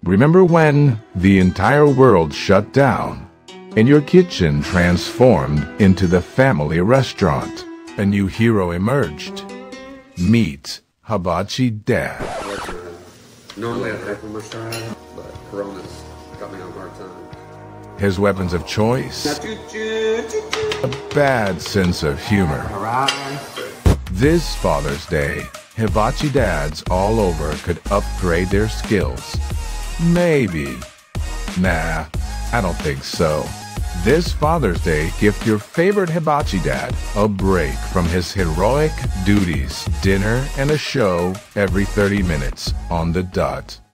Remember when the entire world shut down and your kitchen transformed into the family restaurant? A new hero emerged. Meet Hibachi Dad. Normally I'd have my side, but Corona's got me on a hard time. His weapons of choice? A bad sense of humor. This Father's Day, Hibachi Dads all over could upgrade their skills. Maybe. Nah, I don't think so. This Father's Day, gift your favorite Hibachi Dad a break from his heroic duties, dinner and a show every 30 minutes on the dot.